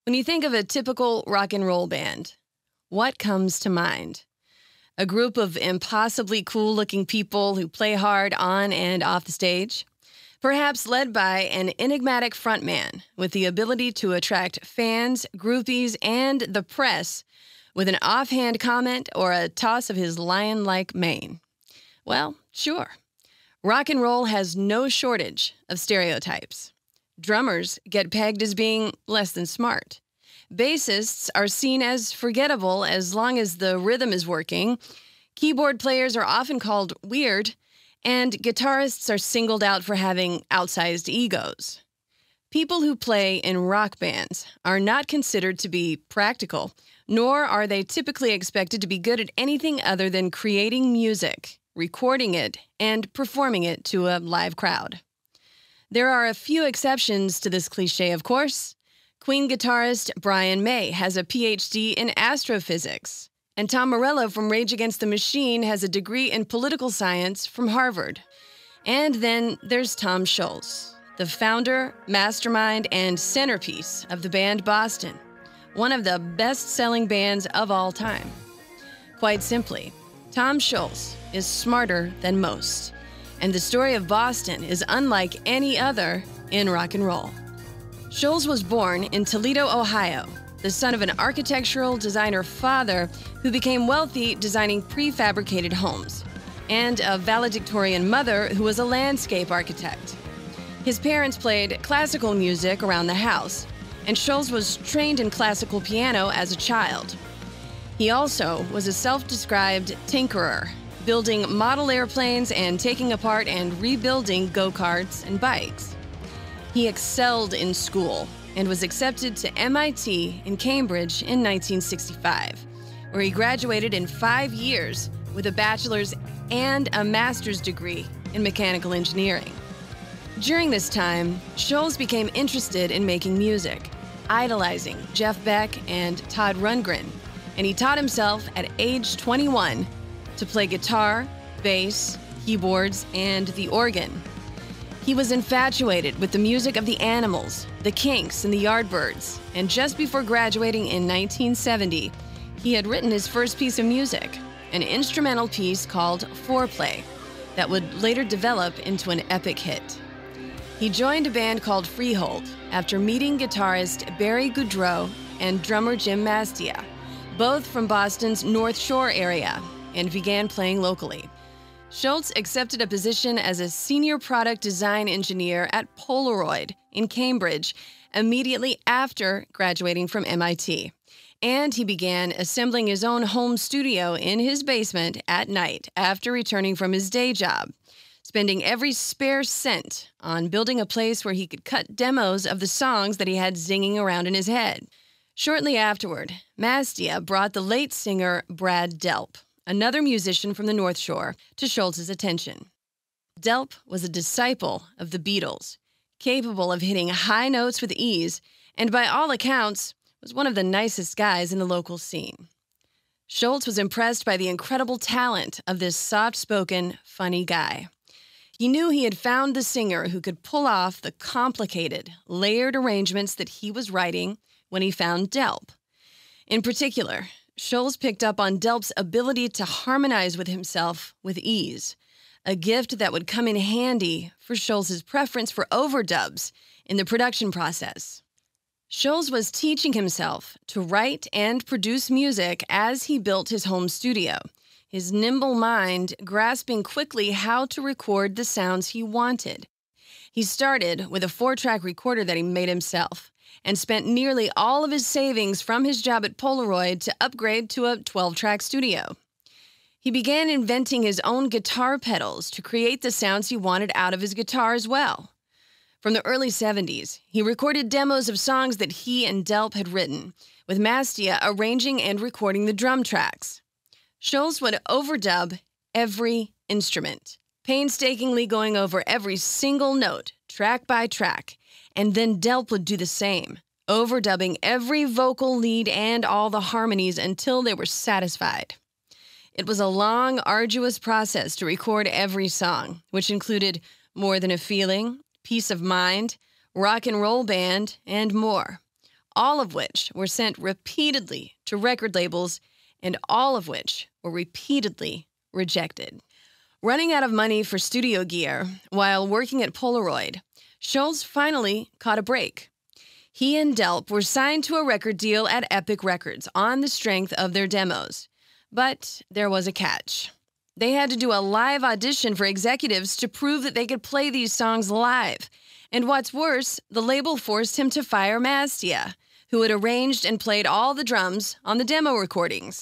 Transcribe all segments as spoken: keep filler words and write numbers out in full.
When you think of a typical rock and roll band, what comes to mind? A group of impossibly cool-looking people who play hard on and off the stage? Perhaps led by an enigmatic frontman with the ability to attract fans, groupies, and the press with an offhand comment or a toss of his lion-like mane? Well, sure. Rock and roll has no shortage of stereotypes. Drummers get pegged as being less than smart. Bassists are seen as forgettable as long as the rhythm is working. Keyboard players are often called weird, and guitarists are singled out for having outsized egos. People who play in rock bands are not considered to be practical, nor are they typically expected to be good at anything other than creating music, recording it, and performing it to a live crowd. There are a few exceptions to this cliche, of course. Queen guitarist Brian May has a P H D in astrophysics, and Tom Morello from Rage Against the Machine has a degree in political science from Harvard. And then there's Tom Scholz, the founder, mastermind, and centerpiece of the band Boston, one of the best-selling bands of all time. Quite simply, Tom Scholz is smarter than most, and the story of Boston is unlike any other in rock and roll. Scholz was born in Toledo, Ohio, the son of an architectural designer father who became wealthy designing prefabricated homes, and a valedictorian mother who was a landscape architect. His parents played classical music around the house, and Scholz was trained in classical piano as a child. He also was a self-described tinkerer, building model airplanes and taking apart and rebuilding go-karts and bikes. He excelled in school and was accepted to M I T in Cambridge in nineteen sixty-five, where he graduated in five years with a bachelor's and a master's degree in mechanical engineering. During this time, Scholz became interested in making music, idolizing Jeff Beck and Todd Rundgren, and he taught himself at age twenty-one to play guitar, bass, keyboards, and the organ. He was infatuated with the music of the Animals, the Kinks, and the Yardbirds, and just before graduating in nineteen seventy, he had written his first piece of music, an instrumental piece called Foreplay, that would later develop into an epic hit. He joined a band called Freehold after meeting guitarist Barry Goudreau and drummer Jim Mastia, both from Boston's North Shore area, and began playing locally. Scholz accepted a position as a senior product design engineer at Polaroid in Cambridge immediately after graduating from M I T, and he began assembling his own home studio in his basement at night after returning from his day job, spending every spare cent on building a place where he could cut demos of the songs that he had zinging around in his head. Shortly afterward, Mastia brought the late singer Brad Delp, another musician from the North Shore, to Scholz's attention. Delp was a disciple of the Beatles, capable of hitting high notes with ease, and by all accounts, was one of the nicest guys in the local scene. Scholz was impressed by the incredible talent of this soft-spoken, funny guy. He knew he had found the singer who could pull off the complicated, layered arrangements that he was writing when he found Delp. In particular, Scholz picked up on Delp's ability to harmonize with himself with ease, a gift that would come in handy for Scholz's preference for overdubs in the production process. Scholz was teaching himself to write and produce music as he built his home studio, his nimble mind grasping quickly how to record the sounds he wanted. He started with a four-track recorder that he made himself, and spent nearly all of his savings from his job at Polaroid to upgrade to a twelve-track studio. He began inventing his own guitar pedals to create the sounds he wanted out of his guitar as well. From the early seventies, he recorded demos of songs that he and Delp had written, with Mastia arranging and recording the drum tracks. Scholz would overdub every instrument, painstakingly going over every single note, track by track, and then Delp would do the same, overdubbing every vocal lead and all the harmonies until they were satisfied. It was a long, arduous process to record every song, which included More Than a Feeling, Peace of Mind, Rock and Roll Band, and more, all of which were sent repeatedly to record labels and all of which were repeatedly rejected. Running out of money for studio gear while working at Polaroid, Scholz finally caught a break. He and Delp were signed to a record deal at Epic Records on the strength of their demos. But there was a catch. They had to do a live audition for executives to prove that they could play these songs live. And what's worse, the label forced him to fire Mastia, who had arranged and played all the drums on the demo recordings.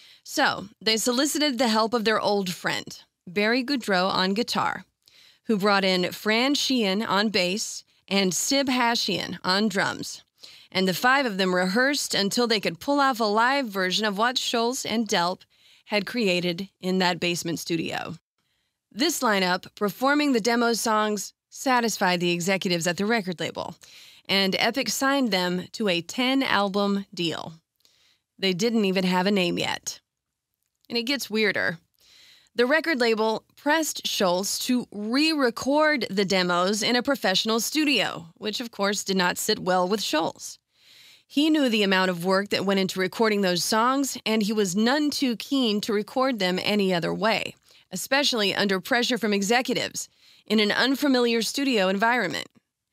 So they solicited the help of their old friend, Barry Goudreau on guitar, who brought in Fran Sheehan on bass and Sib Hashian on drums. And the five of them rehearsed until they could pull off a live version of what Scholz and Delp had created in that basement studio. This lineup, performing the demo songs, satisfied the executives at the record label, and Epic signed them to a ten-album deal. They didn't even have a name yet. And it gets weirder. The record label pressed Scholz to re-record the demos in a professional studio, which of course did not sit well with Scholz. He knew the amount of work that went into recording those songs, and he was none too keen to record them any other way, especially under pressure from executives in an unfamiliar studio environment.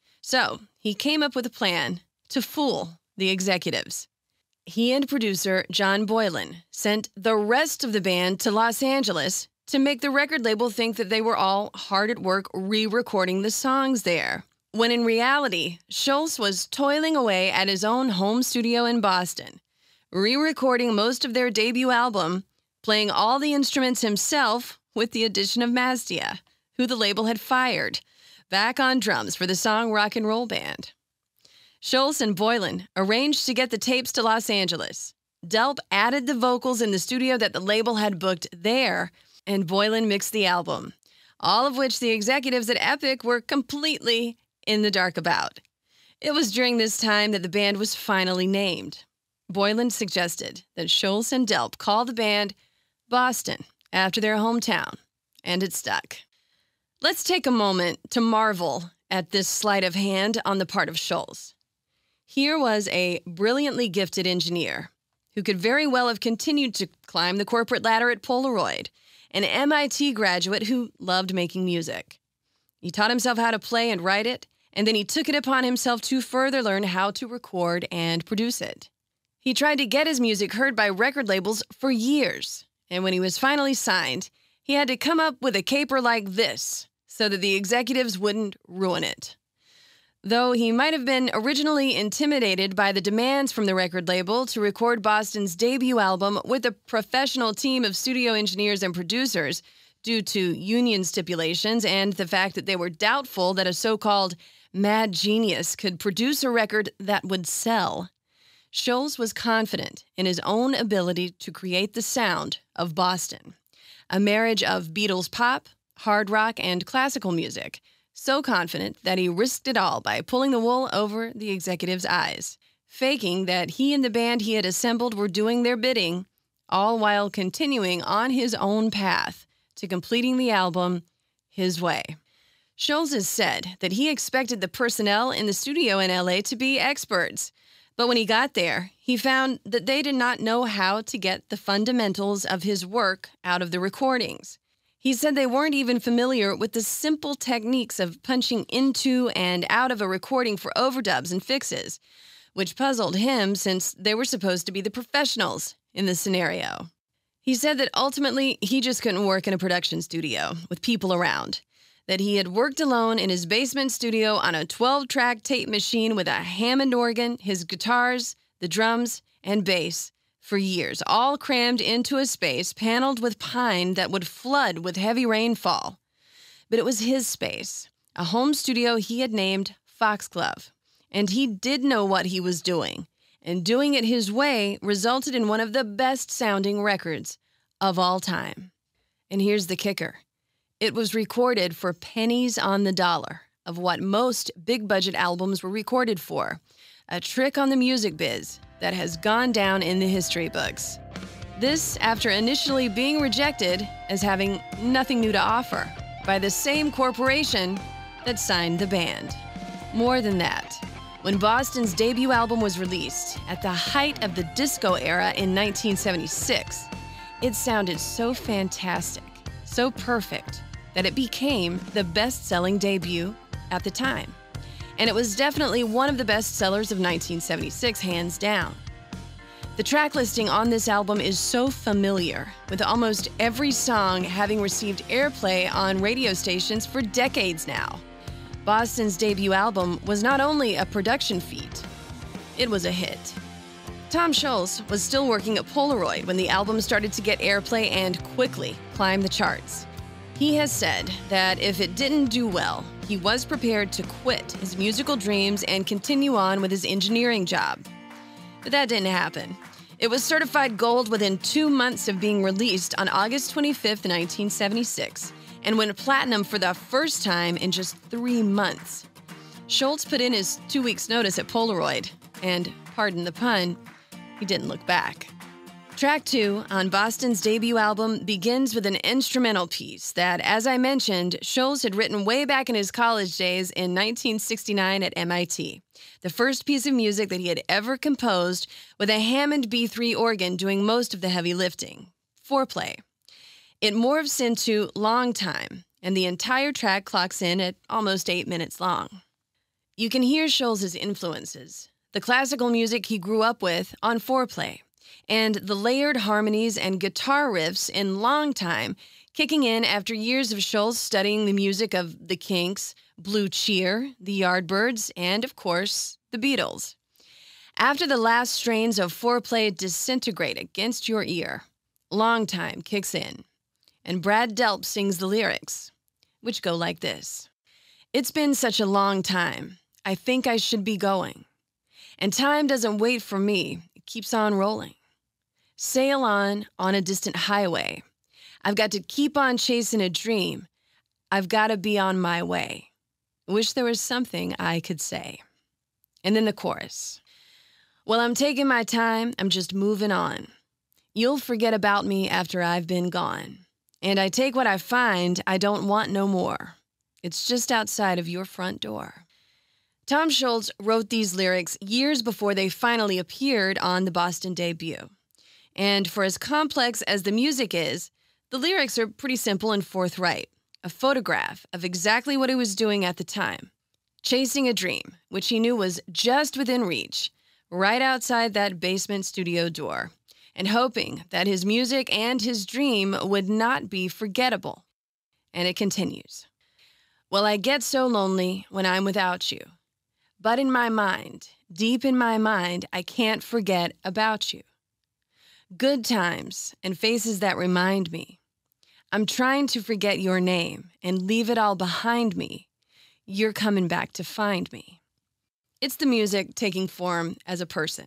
So he came up with a plan to fool the executives. He and producer John Boylan sent the rest of the band to Los Angeles to make the record label think that they were all hard at work re-recording the songs there, when in reality, Scholz was toiling away at his own home studio in Boston, re-recording most of their debut album, playing all the instruments himself with the addition of Mastia, who the label had fired, back on drums for the song Rock and Roll Band. Scholz and Boylan arranged to get the tapes to Los Angeles. Delp added the vocals in the studio that the label had booked there, and Boylan mixed the album, all of which the executives at Epic were completely in the dark about. It was during this time that the band was finally named. Boylan suggested that Scholz and Delp call the band Boston after their hometown, and it stuck. Let's take a moment to marvel at this sleight of hand on the part of Scholz. Here was a brilliantly gifted engineer who could very well have continued to climb the corporate ladder at Polaroid, an M I T graduate who loved making music. He taught himself how to play and write it, and then he took it upon himself to further learn how to record and produce it. He tried to get his music heard by record labels for years, and when he was finally signed, he had to come up with a caper like this so that the executives wouldn't ruin it. Though he might have been originally intimidated by the demands from the record label to record Boston's debut album with a professional team of studio engineers and producers due to union stipulations and the fact that they were doubtful that a so-called mad genius could produce a record that would sell, Scholz was confident in his own ability to create the sound of Boston, a marriage of Beatles pop, hard rock, and classical music, so confident that he risked it all by pulling the wool over the executives' eyes, faking that he and the band he had assembled were doing their bidding, all while continuing on his own path to completing the album his way. Scholz has said that he expected the personnel in the studio in L A to be experts, but when he got there, he found that they did not know how to get the fundamentals of his work out of the recordings. He said they weren't even familiar with the simple techniques of punching into and out of a recording for overdubs and fixes, which puzzled him since they were supposed to be the professionals in this scenario. He said that ultimately he just couldn't work in a production studio with people around, that he had worked alone in his basement studio on a twelve-track tape machine with a Hammond organ, his guitars, the drums, and bass for years, all crammed into a space paneled with pine that would flood with heavy rainfall. But it was his space, a home studio he had named Foxglove, and he did know what he was doing, and doing it his way resulted in one of the best-sounding records of all time. And here's the kicker. It was recorded for pennies on the dollar of what most big-budget albums were recorded for, a trick on the music biz that has gone down in the history books. This after initially being rejected as having nothing new to offer by the same corporation that signed the band. More than that, When Boston's debut album was released, at the height of the disco era in nineteen seventy-six, it sounded so fantastic, so perfect, that it became the best-selling debut at the time. And it was definitely one of the best sellers of nineteen seventy-six, hands down. The track listing on this album is so familiar, with almost every song having received airplay on radio stations for decades now. Boston's debut album was not only a production feat, it was a hit. Tom Scholz was still working at Polaroid when the album started to get airplay and quickly climb the charts. He has said that if it didn't do well, he was prepared to quit his musical dreams and continue on with his engineering job. But that didn't happen. It was certified gold within two months of being released on August twenty-fifth, nineteen seventy-six, and went platinum for the first time in just three months. Scholz put in his two weeks' notice at Polaroid, and, pardon the pun, he didn't look back. Track two on Boston's debut album begins with an instrumental piece that, as I mentioned, Scholz had written way back in his college days in nineteen sixty-nine at M I T. The first piece of music that he had ever composed, with a Hammond B three organ doing most of the heavy lifting. Foreplay. It morphs into Long Time, and the entire track clocks in at almost eight minutes long. You can hear Scholz's influences, the classical music he grew up with on Foreplay, and the layered harmonies and guitar riffs in Long Time, kicking in after years of Scholz studying the music of The Kinks, Blue Cheer, The Yardbirds, and, of course, The Beatles. After the last strains of Foreplay disintegrate against your ear, Long Time kicks in, and Brad Delp sings the lyrics, which go like this. It's been such a long time, I think I should be going. And time doesn't wait for me, it keeps on rolling. Sail on, on a distant highway. I've got to keep on chasing a dream. I've got to be on my way. Wish there was something I could say. And then the chorus. Well, I'm taking my time, I'm just moving on. You'll forget about me after I've been gone. And I take what I find, I don't want no more. It's just outside of your front door. Tom Scholz wrote these lyrics years before they finally appeared on the Boston debut. And for as complex as the music is, the lyrics are pretty simple and forthright. A photograph of exactly what he was doing at the time. Chasing a dream, which he knew was just within reach, right outside that basement studio door, and hoping that his music and his dream would not be forgettable. And it continues. Well, I get so lonely when I'm without you. But in my mind, deep in my mind, I can't forget about you. Good times and faces that remind me. I'm trying to forget your name and leave it all behind me. You're coming back to find me. It's the music taking form as a person.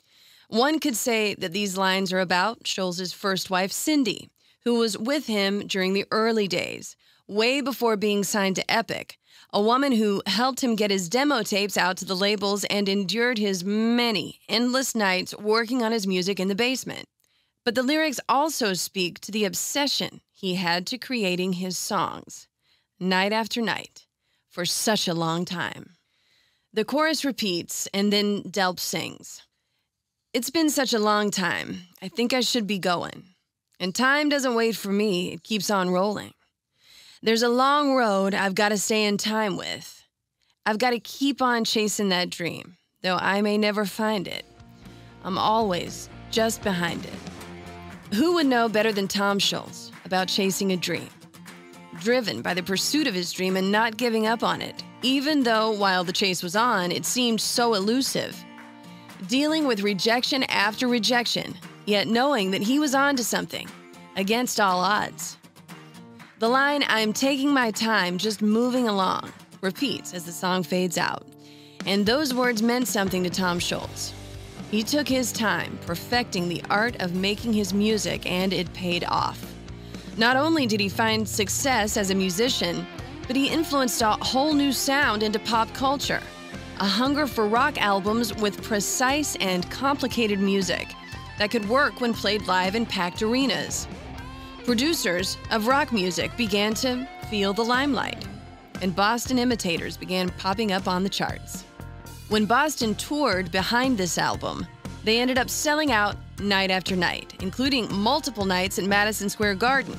One could say that these lines are about Scholz's first wife, Cindy, who was with him during the early days, way before being signed to Epic, a woman who helped him get his demo tapes out to the labels and endured his many, endless nights working on his music in the basement. But the lyrics also speak to the obsession he had to creating his songs, night after night, for such a long time. The chorus repeats, and then Delp sings. It's been such a long time, I think I should be going. And time doesn't wait for me, it keeps on rolling. There's a long road I've got to stay in time with. I've got to keep on chasing that dream, though I may never find it. I'm always just behind it. Who would know better than Tom Scholz about chasing a dream? Driven by the pursuit of his dream and not giving up on it, even though while the chase was on, it seemed so elusive. Dealing with rejection after rejection, yet knowing that he was onto something, against all odds. The line, I'm taking my time, just moving along, repeats as the song fades out. And those words meant something to Tom Scholz. He took his time perfecting the art of making his music, and it paid off. Not only did he find success as a musician, but he influenced a whole new sound into pop culture. A hunger for rock albums with precise and complicated music that could work when played live in packed arenas. Producers of rock music began to feel the limelight, and Boston imitators began popping up on the charts. When Boston toured behind this album, they ended up selling out night after night, including multiple nights at Madison Square Garden.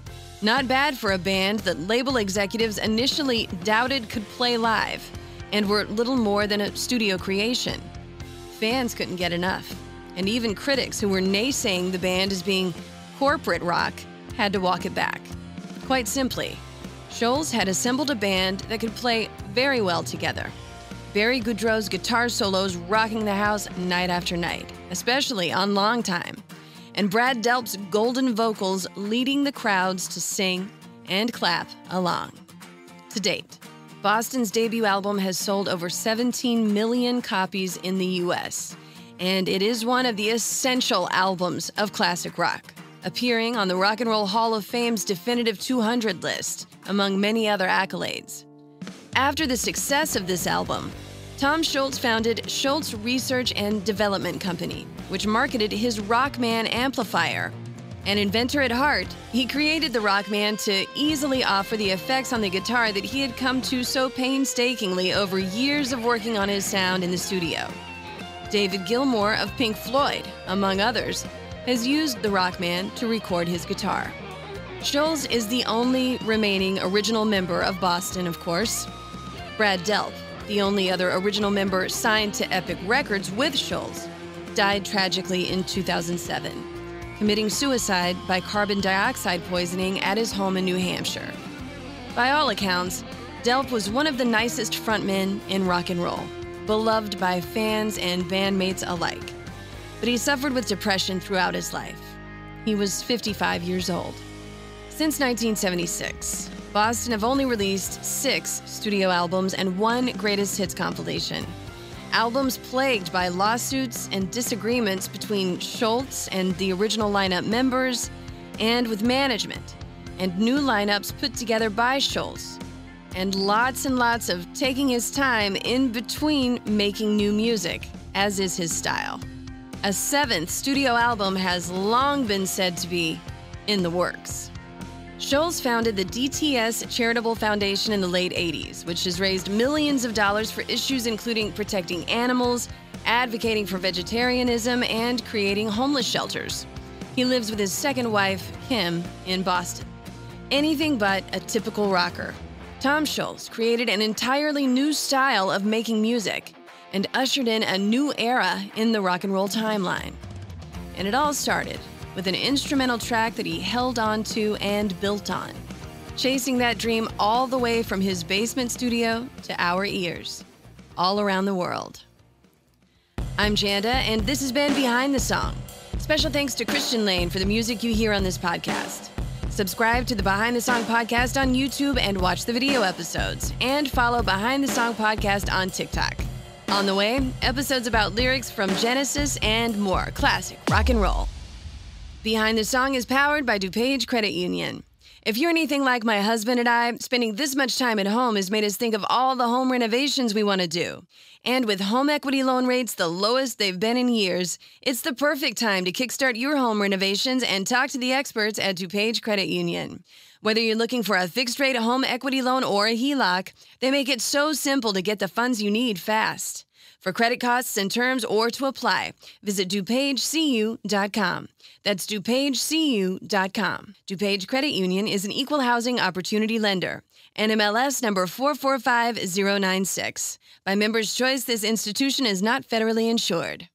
Not bad for a band that label executives initially doubted could play live and were little more than a studio creation. Fans couldn't get enough, and even critics who were naysaying the band as being corporate rock had to walk it back. Quite simply, Scholes had assembled a band that could play very well together. Barry Goudreau's guitar solos rocking the house night after night, especially on Long Time, and Brad Delp's golden vocals leading the crowds to sing and clap along. To date, Boston's debut album has sold over seventeen million copies in the U S, and it is one of the essential albums of classic rock, appearing on the Rock and Roll Hall of Fame's Definitive two hundred list, among many other accolades. After the success of this album, Tom Scholz founded Scholz Research and Development Company, which marketed his Rockman amplifier. An inventor at heart, he created the Rockman to easily offer the effects on the guitar that he had come to so painstakingly over years of working on his sound in the studio. David Gilmour of Pink Floyd, among others, has used the Rockman to record his guitar. Scholz is the only remaining original member of Boston, of course. Brad Delp, the only other original member signed to Epic Records with Scholz, died tragically in two thousand seven, committing suicide by carbon dioxide poisoning at his home in New Hampshire. By all accounts, Delp was one of the nicest frontmen in rock and roll, beloved by fans and bandmates alike. But he suffered with depression throughout his life. He was fifty-five years old. Since nineteen seventy-six, Boston have only released six studio albums and one greatest hits compilation. Albums plagued by lawsuits and disagreements between Scholz and the original lineup members, and with management, and new lineups put together by Scholz, and lots and lots of taking his time in between making new music, as is his style. A seventh studio album has long been said to be in the works. Scholz founded the D T S Charitable Foundation in the late eighties, which has raised millions of dollars for issues including protecting animals, advocating for vegetarianism, and creating homeless shelters. He lives with his second wife, Kim, in Boston. Anything but a typical rocker, Tom Scholz created an entirely new style of making music and ushered in a new era in the rock and roll timeline. And it all started with an instrumental track that he held on to and built on, chasing that dream all the way from his basement studio to our ears, all around the world. I'm Janda, and this has been Behind the Song. Special thanks to Christian Lane for the music you hear on this podcast. Subscribe to the Behind the Song podcast on YouTube and watch the video episodes, and follow Behind the Song podcast on TikTok. On the way, episodes about lyrics from Genesis and more classic rock and roll. Behind the Song is powered by DuPage Credit Union. If you're anything like my husband and I, spending this much time at home has made us think of all the home renovations we want to do. And with home equity loan rates the lowest they've been in years, it's the perfect time to kickstart your home renovations and talk to the experts at DuPage Credit Union. Whether you're looking for a fixed-rate home equity loan or a H E L O C, they make it so simple to get the funds you need fast. For credit costs and terms or to apply, visit DuPage C U dot com. That's DuPage C U dot com. DuPage Credit Union is an equal housing opportunity lender. N M L S number four four five zero nine six. By Members' Choice, this institution is not federally insured.